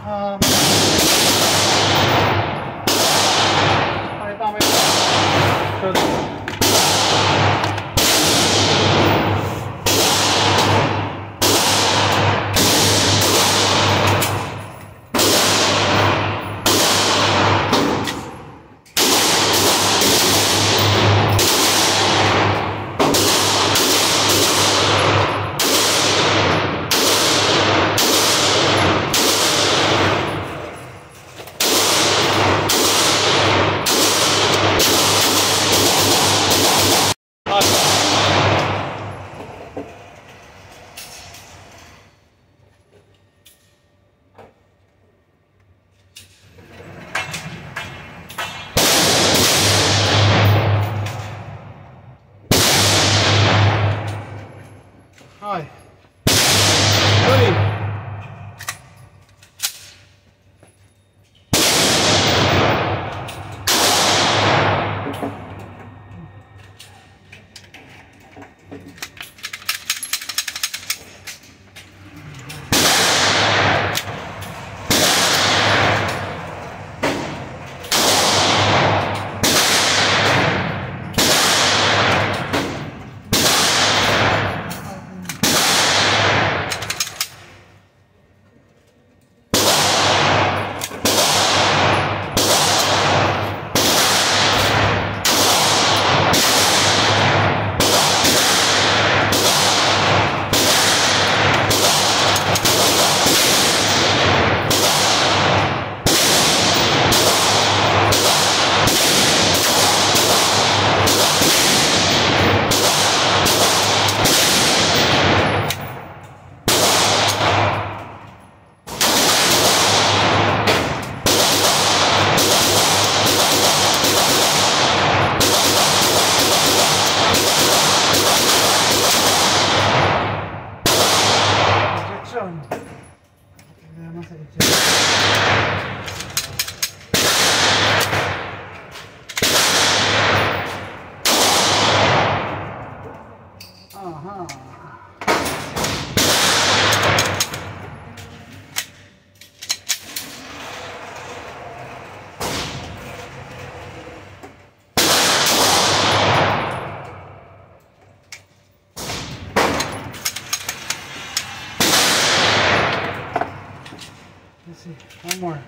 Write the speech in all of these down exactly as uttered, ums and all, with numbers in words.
Um, pakita mo yun. Hi. Ready. Let's see, one more.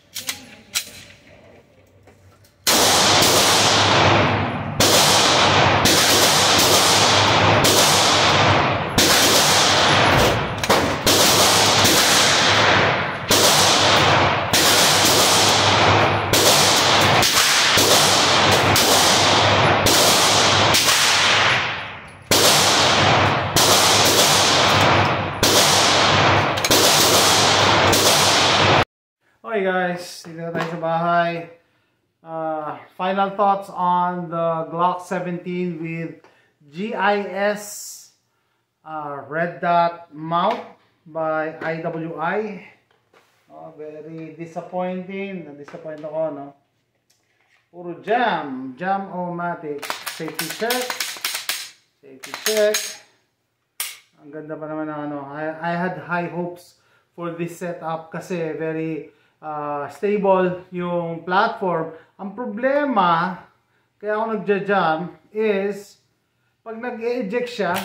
Okay guys, dito na tayo sa bahay. Uh, final thoughts on the Glock seventeen with G I S uh, red dot mount by I W I. Oh, very disappointing. Na-disappoint ako, no? Puro jam. Jam-o-matic. Safety check. Safety check. Ang ganda pa naman ng ano. I, I had high hopes for this setup kasi very Uh, stable yung platform. Ang problema, kaya ako nagja-jam, is pag nag-eject siya,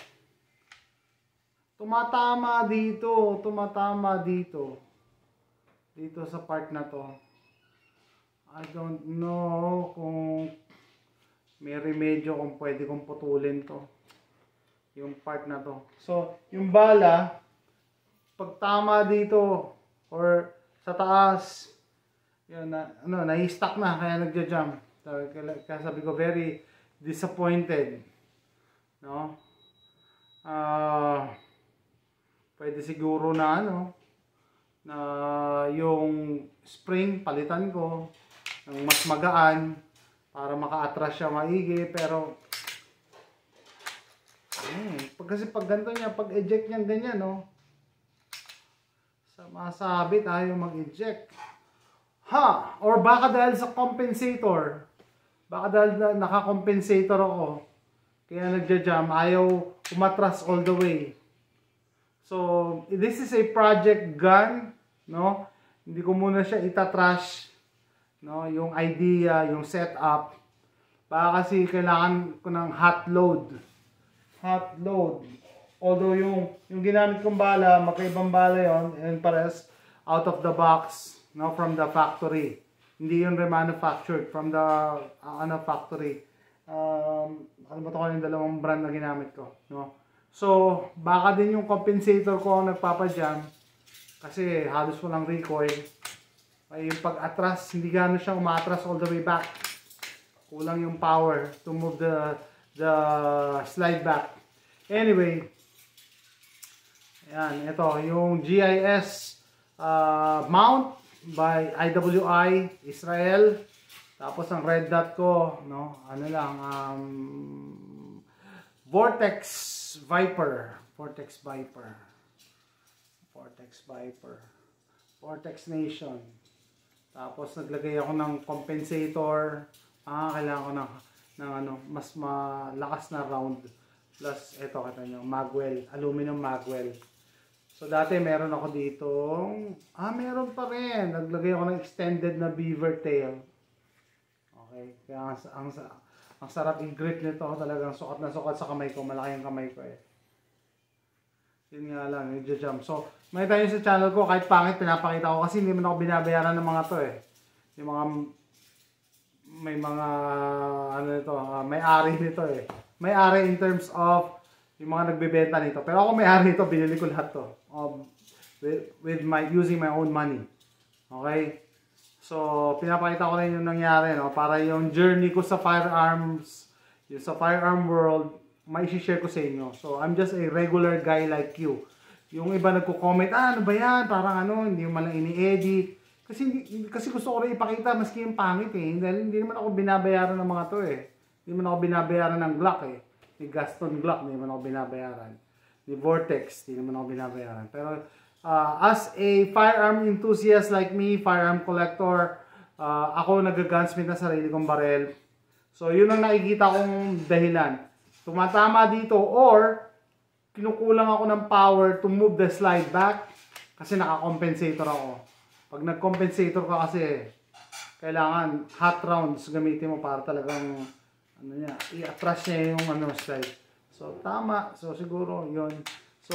tumatama dito, tumatama dito. Dito sa part na to. I don't know kung may remedyo kung pwede kong putulin to. Yung part na to. So, yung bala, pag tama dito, or sa taas, yun na, ano, na-stuck na, kaya nagja-jump. Kaya sabi ko, very disappointed. No? Uh, pwede siguro na, ano, na yung spring, palitan ko, ng mas magaan, para maka-atras siya maigi, pero, eh, pag, kasi pag ganito niya, pag eject niya ganyan, no, masabi tayo mag-eject. Ha! Or baka dahil sa compensator. Baka dahil na naka-compensator ako. Kaya nagja-jam. Ayaw umatras all the way. So, this is a project gun. No? hindi ko muna siya itatrash, no, yung idea, yung setup. Baka kasi kailangan ko ng hot load. Hot load. Although yung yung ginamit kong bala, magkaibang bala yon, and pares out of the box, no, from the factory. Hindi yung remanufactured from the uh, ano factory. Um, ano ba ito ko yung dalawang brand na ginamit ko, no? So, baka din yung compensator ko ang nagpapajam kasi halos walang recoil. Ay yung pag-atras, hindi gano'n siya umatras all the way back. Kulang yung power to move the the slide back. Anyway, ayan, ito yung G I S uh, mount by I W I Israel. Tapos ang red dot ko, no, ano lang, um, Vortex Viper. Vortex Viper. Vortex Viper. Vortex Nation. Tapos naglagay ako ng compensator. Ah, kailangan ko ng, ng ano, mas malakas na round. Plus, ito, kata nyo, magwell. Aluminum magwell. So, dati meron ako dito. Ah, meron pa rin. Naglagay ako ng extended na beaver tail. Okay. Kaya ang, ang, ang sarap i-grip nito. Talagang sukat na sukat sa kamay ko. Malaki yung kamay ko eh. Yun nga lang, yung jump. So, may tayo sa channel ko, kahit pangit, pinapakita ko kasi hindi man ako binabayaran ng mga to eh. Yung mga, may mga, ano nito, uh, may-ari nito eh. May-ari in terms of, yung mga nagbebenta nito. Pero ako may-ari nito, binili ko lahat to. Um, with, with my, using my own money. Okay? So, pinapakita ko rin yung nangyari, no? Para yung journey ko sa firearms, yung sa firearm world, may share ko sa inyo. So, I'm just a regular guy like you. Yung iba nagko-comment, ah, ano ba yan? Parang ano, hindi mo man lang ini-edit. Kasi, kasi gusto ko rin ipakita, maski yung pangit eh. Dahil hindi naman ako binabayaran ng mga to eh. Hindi naman ako binabayaran ng Glock eh. Ni Gaston Glock, hindi naman ako binabayaran. Ni Vortex, hindi naman ako binabayaran. Pero, uh, as a firearm enthusiast like me, firearm collector, uh, ako nag-gunsmith na sarili kong barel. So, yun ang nakikita kong dahilan. Tumatama dito or kinukulang ako ng power to move the slide back kasi naka-compensator ako. Pag nag-compensator ka kasi, kailangan hot rounds gamitin mo para talagang ano niya, i-atras niya yung ano, slide. So, tama. So, siguro, yun. So,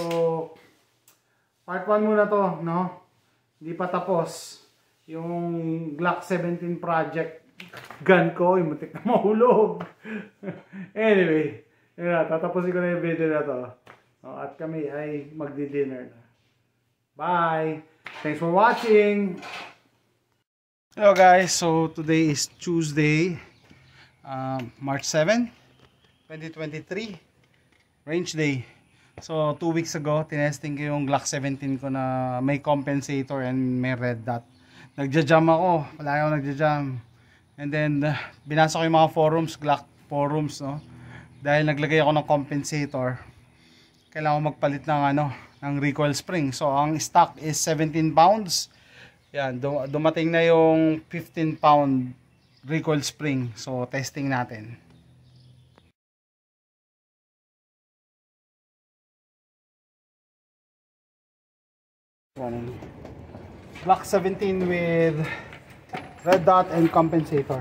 part one muna to, no? Hindi pa tapos. Yung Glock seventeen project gun ko, yung muntik na mahulog. Anyway, yun na, tatapusin ko na yung video na to. Oh, at kami ay magdi-dinner na. Bye! Thanks for watching! Hello guys, so today is Tuesday, um, March seventh, twenty twenty-three, range day. So two weeks ago, tinesting ko yung Glock seventeen ko na may compensator and may red dot. Nagja-jam ako, palagi ako nagja-jam. And then, uh, binasa ko yung mga forums, Glock forums, no? Dahil naglagay ako ng compensator, kailangan ko magpalit ng ano, ng recoil spring. So ang stock is seventeen pounds. Yan, dumating na yung fifteen pound recoil spring. So testing natin. Glock seventeen with red dot and compensator.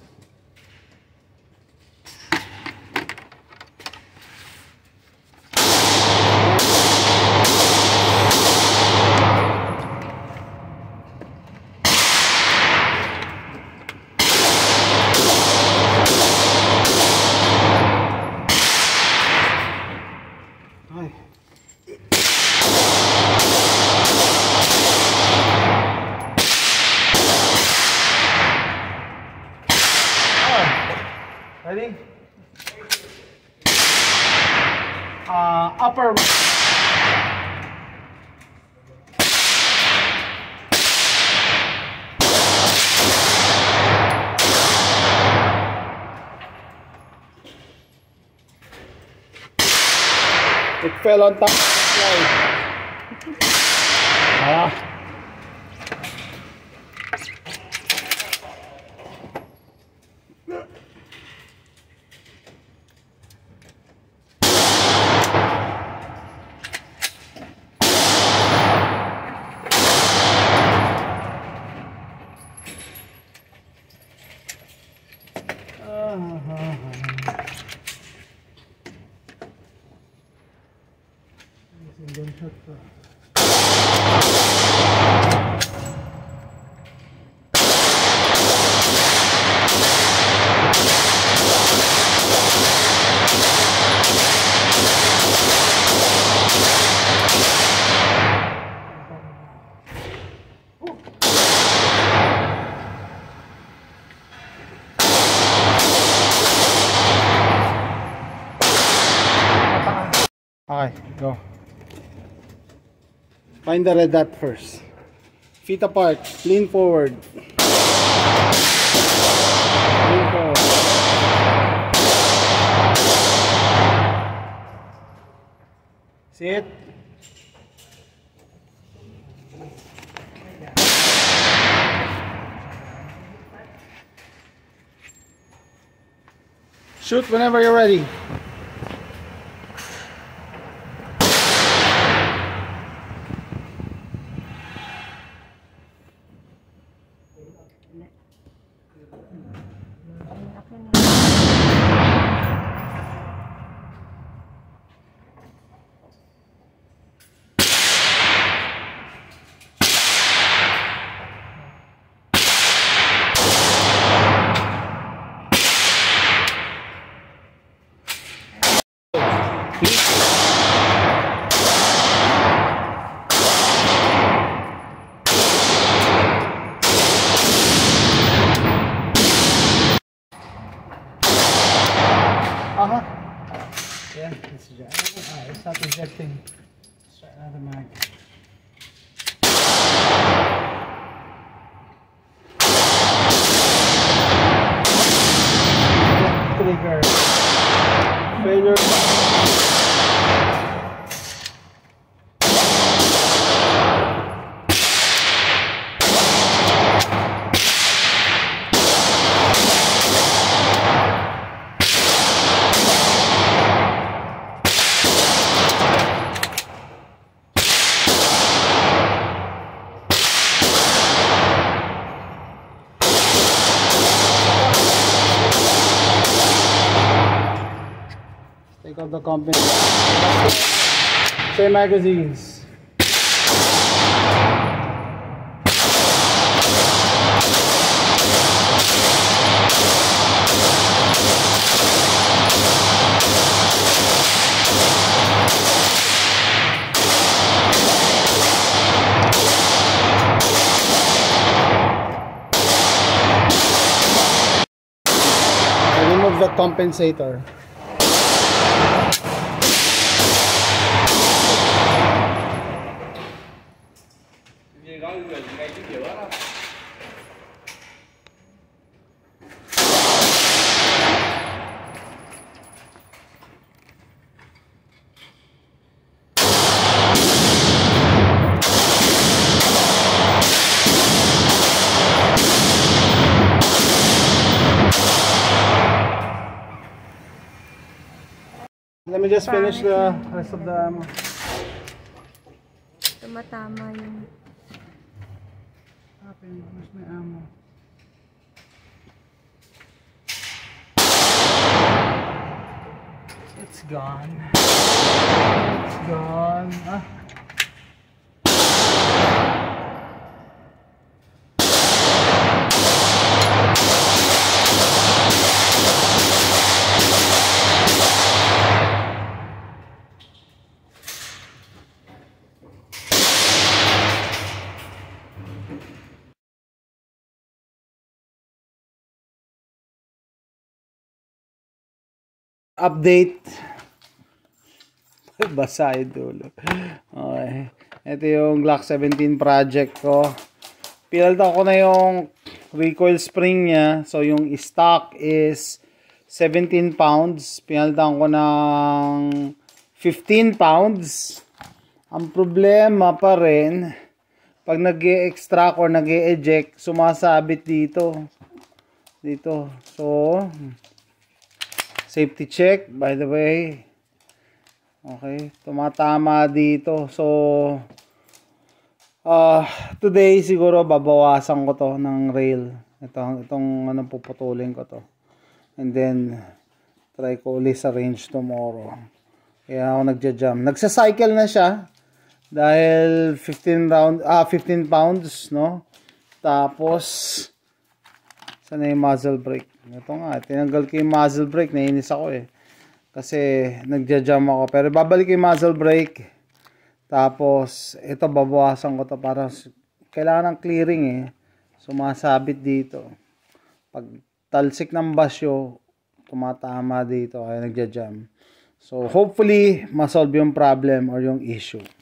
Ready? Uh, upper. It fell on top of the slide. Ah. Single shot pa. Okay, go. Find the red dot first. Feet apart. Lean forward. Lean forward. Sit. Shoot whenever you're ready. Uh-huh. Yeah, it's ah, it's not ejecting. Let's try another mag. Trigger. Failure. Take out the company. Same magazines. Remove the compensator. Let me just finish the rest of the ammo. Tumatama yung... Happen, where's my ammo? It's gone. It's gone. Ah. Update. Basa yung dulo. Okay. Ito yung Glock seventeen project ko. Pinalta ko na yung recoil spring niya. So yung stock is seventeen pounds. Pinalta ko ng fifteen pounds. Ang problema pa rin, pag nag-e-extract or nag-e-eject, sumasabit dito. Dito. So, safety check, by the way. Okay, tumatama dito. So, uh, today siguro babawasan ko to ng rail. Ito, itong ano, puputulin ko to. And then, try ko ulit sa range tomorrow. Kaya ako nagja-jam. Nagsa-cycle na siya dahil fifteen round ah fifteen pounds, no? Tapos sana yung muzzle brake. Ito nga, tinanggal ko yung muzzle brake, nainis ako eh. Kasi nagja-jam ako. Pero babalik yung muzzle brake. Tapos ito babawasan ko to para kailangan ng clearing eh. Sumasabit dito. Pag talsik ng basyo, tumatama dito kaya nagja-jam. So hopefully, ma-solve yung problem or yung issue.